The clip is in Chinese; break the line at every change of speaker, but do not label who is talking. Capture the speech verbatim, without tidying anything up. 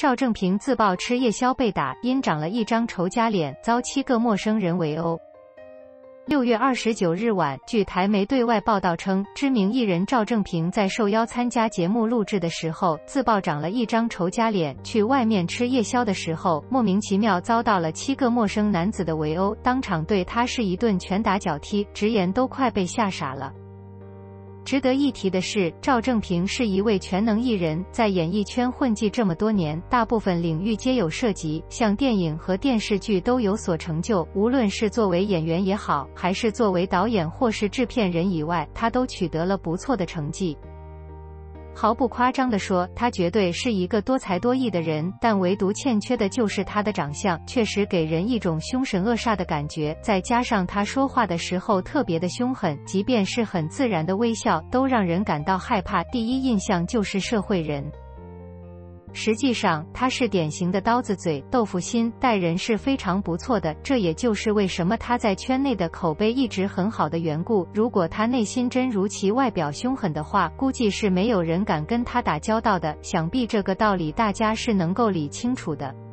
赵正平自曝吃夜宵被打，因长了一张仇家脸，遭七个陌生人围殴。六月二十九日晚，据台媒对外报道称，知名艺人赵正平在受邀参加节目录制的时候，自曝长了一张仇家脸，去外面吃夜宵的时候，莫名其妙遭到了七个陌生男子的围殴，当场对他是一顿拳打脚踢，直言都快被吓傻了。值得一提的是，赵正平是一位全能艺人，在演艺圈混迹这么多年，大部分领域皆有涉及，像电影和电视剧都有所成就，无论是作为演员也好，还是作为导演或是制片人以外，他都取得了不错的成绩。毫不夸张地说，他绝对是一个多才多艺的人，但唯独欠缺的就是他的长相，确实给人一种凶神恶煞的感觉，再加上他说话的时候特别的凶狠，即便是很自然的微笑，都让人感到害怕，第一印象就是社会人。实际上，他是典型的刀子嘴豆腐心，待人是非常不错的，这也就是为什么他在圈内的口碑一直很好的缘故。如果他内心真如其外表凶狠的话，估计是没有人敢跟他打交道的，想必这个道理大家是能够理清楚的。